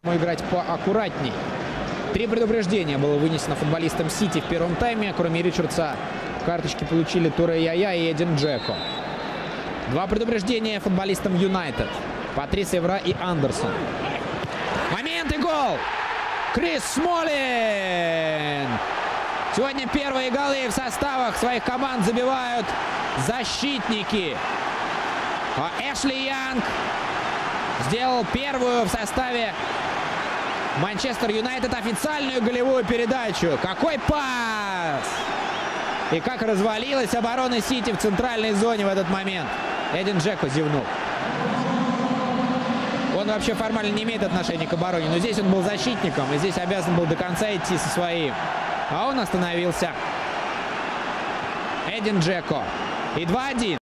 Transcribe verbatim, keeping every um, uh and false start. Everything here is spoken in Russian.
играть поаккуратней. Три предупреждения было вынесено футболистам Сити в первом тайме. Кроме Ричардса карточки получили Туре Яя и Эдин Джеко. Два предупреждения футболистам Юнайтед. Патрис Эвра и Андерсон. Момент и гол! Крис Смолин! Сегодня первые голы в составах своих команд забивают защитники. А Эшли Янг сделал первую в составе Манчестер Юнайтед официальную голевую передачу. Какой пас! И как развалилась оборона Сити в центральной зоне в этот момент. Эдин Джеко зевнул. Он вообще формально не имеет отношения к обороне, но здесь он был защитником, и здесь обязан был до конца идти со своим. А он остановился. Эдин Джеко. И два один.